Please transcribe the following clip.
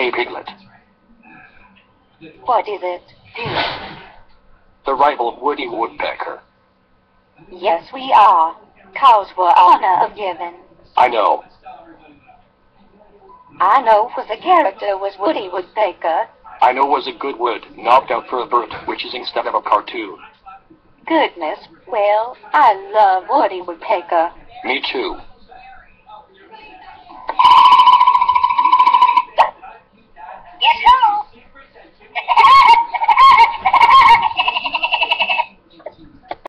Hey, Piglet. What is it? The rival of Woody Woodpecker. Yes, we are. Cows were honor of given. I know. I know, for the character was Woody Woodpecker. I know was a good word, knocked out for a bird, which is instead of a cartoon. Goodness, well, I love Woody Woodpecker. Me too.